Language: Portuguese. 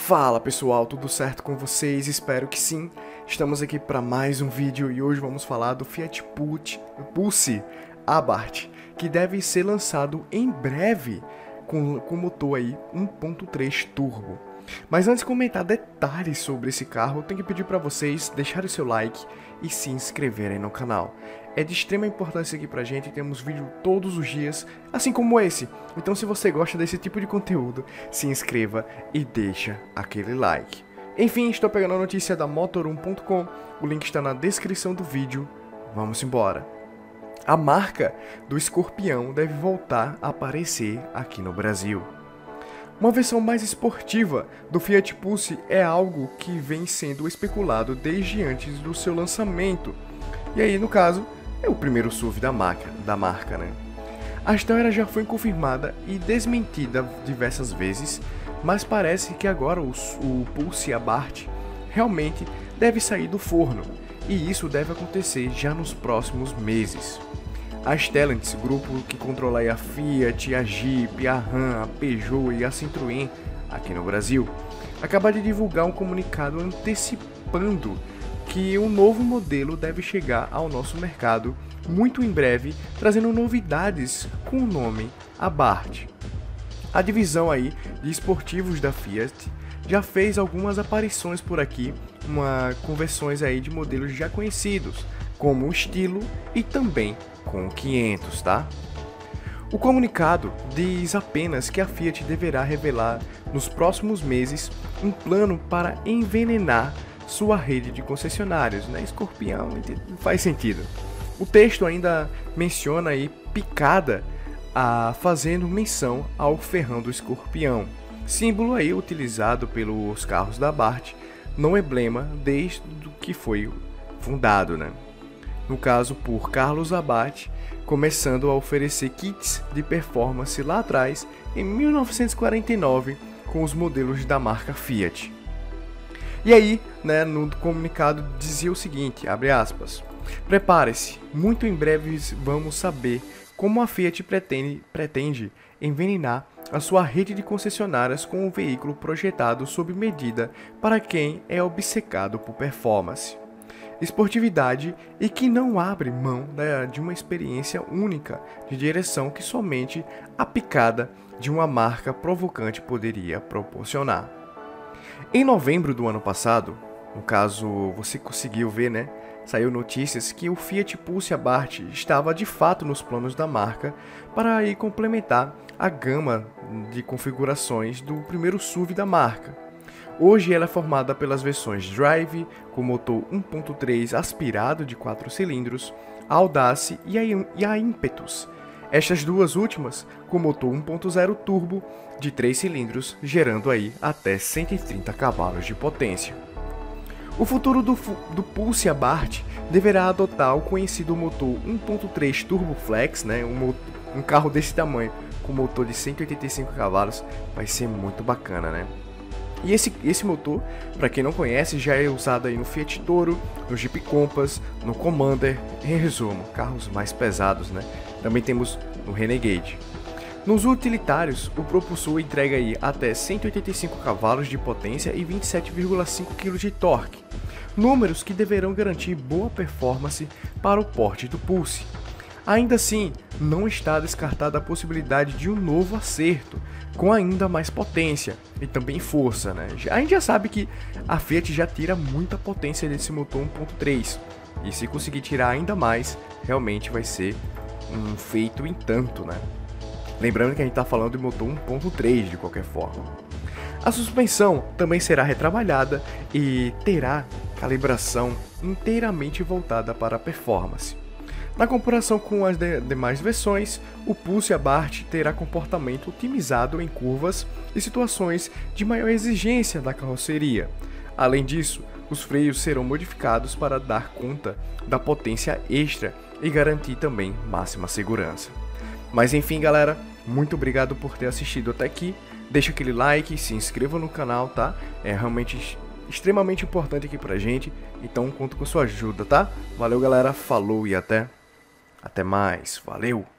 Fala pessoal, tudo certo com vocês? Espero que sim. Estamos aqui para mais um vídeo e hoje vamos falar do Fiat Pulse Abarth, que deve ser lançado em breve com motor aí 1.3 turbo. Mas antes de comentar detalhes sobre esse carro, eu tenho que pedir para vocês deixarem seu like e se inscreverem no canal. É de extrema importância aqui pra gente, temos vídeo todos os dias, assim como esse. Então se você gosta desse tipo de conteúdo, se inscreva e deixa aquele like. Enfim, estou pegando a notícia da Motor1.com, o link está na descrição do vídeo. Vamos embora. A marca do Escorpião deve voltar a aparecer aqui no Brasil. Uma versão mais esportiva do Fiat Pulse é algo que vem sendo especulado desde antes do seu lançamento. E aí, no caso, é o primeiro SUV da marca, né? A história já foi confirmada e desmentida diversas vezes, mas parece que agora o Pulse Abarth realmente deve sair do forno, e isso deve acontecer já nos próximos meses. A Stellantis, grupo que controla a Fiat, a Jeep, a Ram, a Peugeot e a Citroën aqui no Brasil, acaba de divulgar um comunicado antecipando que um novo modelo deve chegar ao nosso mercado muito em breve, trazendo novidades com o nome Abarth. A divisão aí de esportivos da Fiat já fez algumas aparições por aqui, com versões aí de modelos já conhecidos, como o Estilo e também com o 500, tá? O comunicado diz apenas que a Fiat deverá revelar nos próximos meses um plano para envenenar sua rede de concessionários, né? Escorpião, faz sentido. O texto ainda menciona aí picada, fazendo menção ao ferrão do escorpião, símbolo aí utilizado pelos carros da Abarth no emblema desde que foi fundado, né? No caso por Carlos Abarth, começando a oferecer kits de performance lá atrás em 1949 com os modelos da marca Fiat. E aí, né, no comunicado dizia o seguinte, abre aspas, prepare-se, muito em breve vamos saber como a Fiat pretende envenenar a sua rede de concessionárias com um veículo projetado sob medida para quem é obcecado por performance, esportividade e que não abre mão de uma experiência única de direção que somente a picada de uma marca provocante poderia proporcionar. Em novembro do ano passado, no caso você conseguiu ver, né? Saiu notícias que o Fiat Pulse Abarth estava de fato nos planos da marca para aí complementar a gama de configurações do primeiro SUV da marca. Hoje ela é formada pelas versões Drive, com motor 1.3 aspirado de 4 cilindros, a Audace e a Impetus. Estas duas últimas com motor 1.0 turbo de 3 cilindros, gerando aí até 130 cavalos de potência. O futuro do Pulse Abarth deverá adotar o conhecido motor 1.3 Turbo Flex, né? Um carro desse tamanho com motor de 185 cavalos vai ser muito bacana, né? E esse motor, para quem não conhece, já é usado aí no Fiat Toro, no Jeep Compass, no Commander, em resumo, carros mais pesados, né? Também temos no Renegade. Nos utilitários, o propulsor entrega aí até 185 cavalos de potência e 27,5 kg de torque, números que deverão garantir boa performance para o porte do Pulse. Ainda assim, não está descartada a possibilidade de um novo acerto, com ainda mais potência e também força, né? A gente já sabe que a Fiat já tira muita potência desse motor 1.3, e se conseguir tirar ainda mais, realmente vai ser um feito em tanto, né? Lembrando que a gente está falando de motor 1.3 de qualquer forma. A suspensão também será retrabalhada e terá calibração inteiramente voltada para a performance. Na comparação com as demais versões, o Pulse Abarth terá comportamento otimizado em curvas e situações de maior exigência da carroceria. Além disso, os freios serão modificados para dar conta da potência extra e garantir também máxima segurança. Mas enfim, galera, muito obrigado por ter assistido até aqui. Deixa aquele like, se inscreva no canal, tá? É realmente extremamente importante aqui pra gente, então conto com sua ajuda, tá? Valeu, galera, falou e até mais, valeu!